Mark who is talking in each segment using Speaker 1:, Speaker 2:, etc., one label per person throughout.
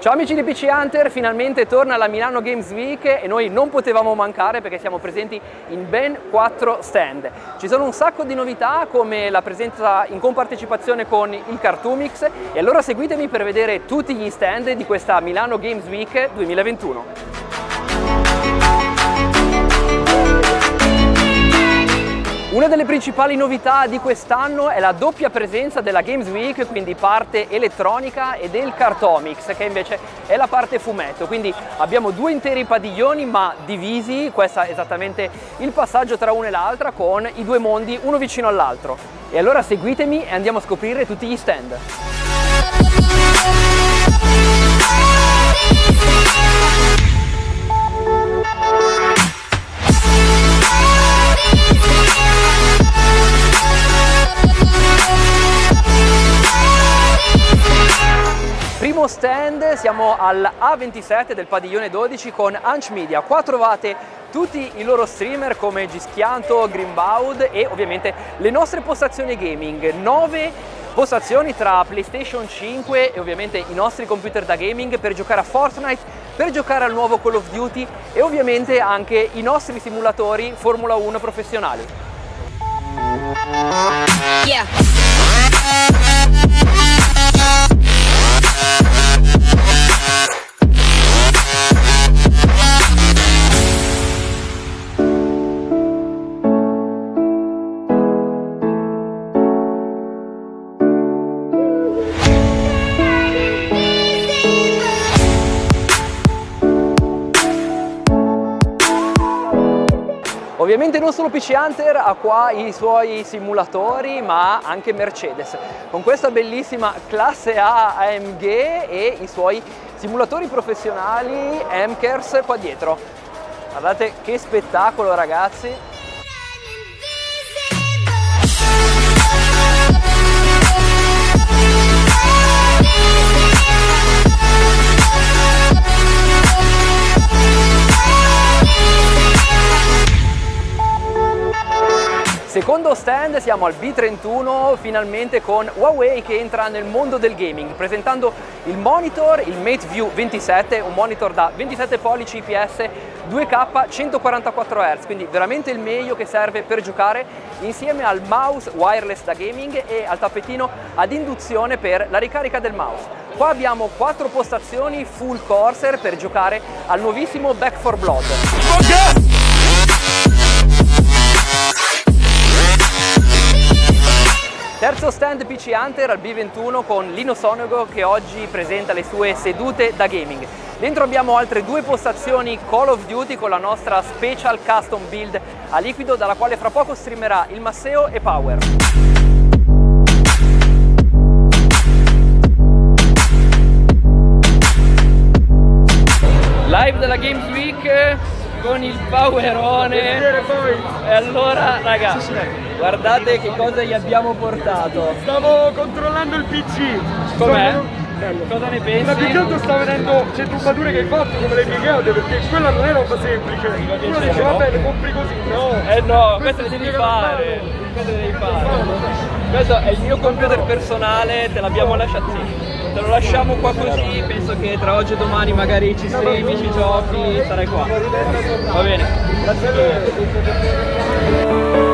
Speaker 1: Ciao amici di PC Hunter, finalmente torna la Milano Games Week e noi non potevamo mancare perché siamo presenti in ben 4 stand. Ci sono un sacco di novità come la presenza in compartecipazione con il Cartoomix e allora seguitemi per vedere tutti gli stand di questa Milano Games Week 2021. Una delle principali novità di quest'anno è la doppia presenza della Games Week, quindi parte elettronica, e del Cartoomix, che invece è la parte fumetto. Quindi abbiamo due interi padiglioni ma divisi, questo è esattamente il passaggio tra una e l'altra, con i due mondi uno vicino all'altro. E allora seguitemi e andiamo a scoprire tutti gli stand. Primo stand, siamo al A27 del padiglione 12 con Anch Media. Qua trovate tutti i loro streamer come Gischianto, Greenbaud e ovviamente le nostre postazioni gaming. 9 postazioni tra PlayStation 5 e ovviamente i nostri computer da gaming per giocare a Fortnite, per giocare al nuovo Call of Duty e ovviamente anche i nostri simulatori Formula 1 professionali. Yeah. Ovviamente non solo PC Hunter ha qua i suoi simulatori, ma anche Mercedes, con questa bellissima classe A AMG e i suoi simulatori professionali MKers qua dietro. Guardate che spettacolo, ragazzi! Secondo stand, siamo al B31 finalmente con Huawei che entra nel mondo del gaming presentando il monitor, il MateView 27, un monitor da 27 pollici IPS 2K 144 Hz, quindi veramente il meglio che serve per giocare, insieme al mouse wireless da gaming e al tappetino ad induzione per la ricarica del mouse. Qua abbiamo 4 postazioni full Corsair per giocare al nuovissimo Back 4 Blood. Terzo stand PC Hunter al B21 con Lino Sonego che oggi presenta le sue sedute da gaming. Dentro abbiamo altre 2 postazioni Call of Duty con la nostra Special Custom Build a liquido dalla quale fra poco streamerà il Masseo e Power. Live della Games Week con il Powerone. E allora raga, guardate che cosa gli abbiamo portato.
Speaker 2: Stavo controllando il PC.
Speaker 1: Com'è? Cosa ne pensi?
Speaker 2: Ma più che altro sta vedendo le tubature che hai fatto, come le hai piegate, perché quella non è roba semplice. Uno dice vabbè, le compri così, no?
Speaker 1: No, questo le devi fare. Questo le devi fare. Questo è il mio computer personale, te l'abbiamo lasciato qui. Te lo lasciamo qua così, penso che tra oggi e domani magari ci streami, ci giochi, sarai qua. Va bene, grazie mille.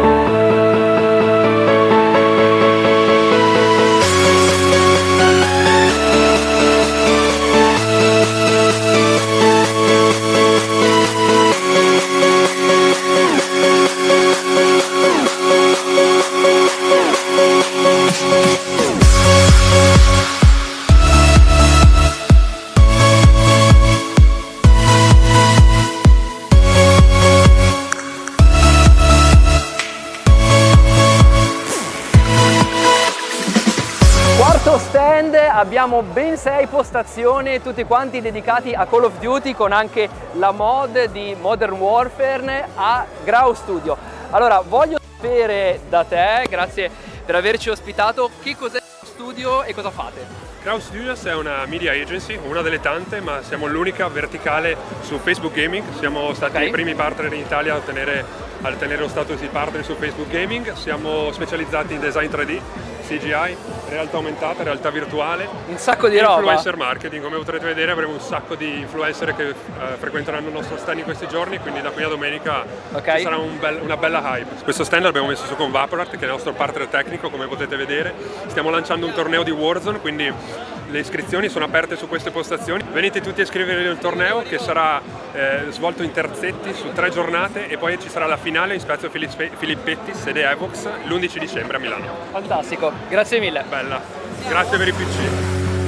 Speaker 1: Stand, abbiamo ben 6 postazioni, tutti quanti dedicati a Call of Duty, con anche la mod di Modern Warfare a Grau Studio. Allora, voglio sapere da te, grazie per averci ospitato, che cos'è lo studio e cosa fate?
Speaker 3: Grau Studios è una media agency, una delle tante, ma siamo l'unica verticale su Facebook Gaming. Siamo stati i primi partner in Italia a ottenere lo status di partner su Facebook Gaming. Siamo specializzati in design 3D, CGI, realtà aumentata, realtà virtuale,
Speaker 1: un sacco di roba.
Speaker 3: Influencer marketing, come potrete vedere avremo un sacco di influencer che frequenteranno il nostro stand in questi giorni, quindi da qui a domenica ci sarà una bella hype. Questo stand l'abbiamo messo su con Vaporart, che è il nostro partner tecnico, come potete vedere. Stiamo lanciando un torneo di Warzone, quindi le iscrizioni sono aperte su queste postazioni. Venite tutti a iscrivervi al torneo, che sarà svolto in terzetti su 3 giornate, e poi ci sarà la finale in Spazio Filippetti, sede Evox, l'11 dicembre a Milano.
Speaker 1: Fantastico, grazie mille.
Speaker 3: Bella, grazie per i PC.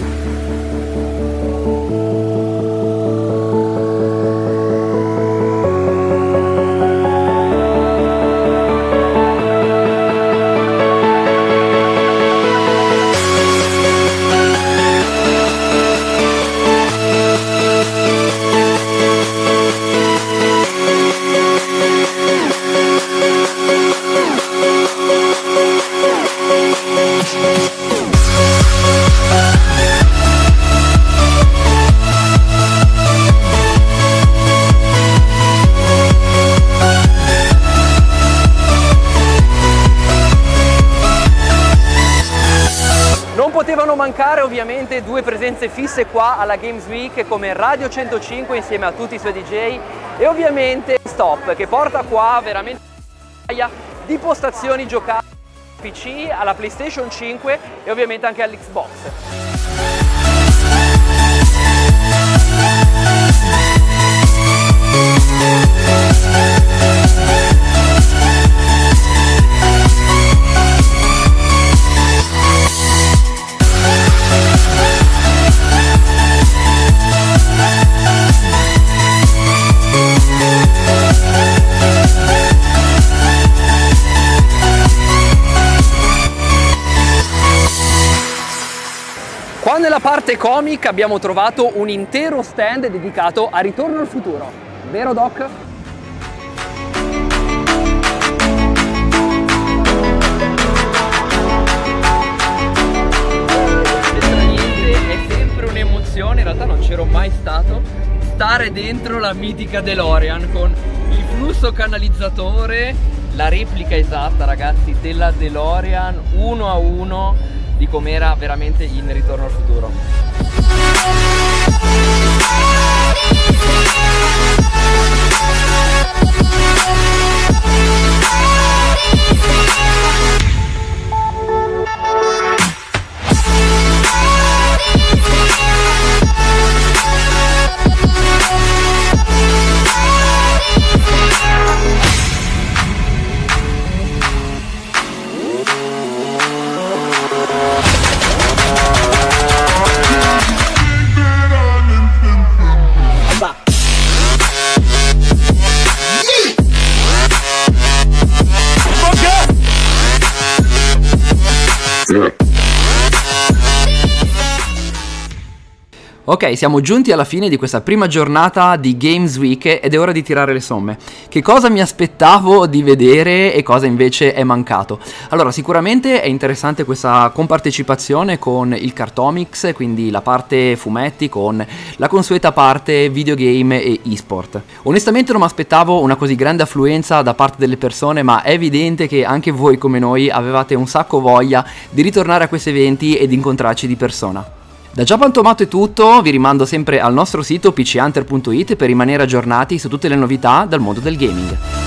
Speaker 1: Potevano mancare ovviamente 2 presenze fisse qua alla Games Week come Radio 105 insieme a tutti i suoi DJ e ovviamente Stop, che porta qua veramente di postazioni giocate al PC, alla PlayStation 5 e ovviamente anche all'Xbox. Qua nella parte comic abbiamo trovato un intero stand dedicato a Ritorno al futuro, vero Doc? È sempre un'emozione, in realtà non c'ero mai stato, stare dentro la mitica DeLorean con il flusso canalizzatore, la replica esatta ragazzi della DeLorean 1 a 1 di com'era veramente in Ritorno al futuro. Ok, siamo giunti alla fine di questa prima giornata di Games Week ed è ora di tirare le somme. Che cosa mi aspettavo di vedere e cosa invece è mancato? Allora, sicuramente è interessante questa compartecipazione con il Cartomics, quindi la parte fumetti con la consueta parte videogame e e-sport. Onestamente non mi aspettavo una così grande affluenza da parte delle persone, ma è evidente che anche voi come noi avevate un sacco voglia di ritornare a questi eventi ed incontrarci di persona. Da Giapantomato è tutto, vi rimando sempre al nostro sito pchunter.it per rimanere aggiornati su tutte le novità dal mondo del gaming.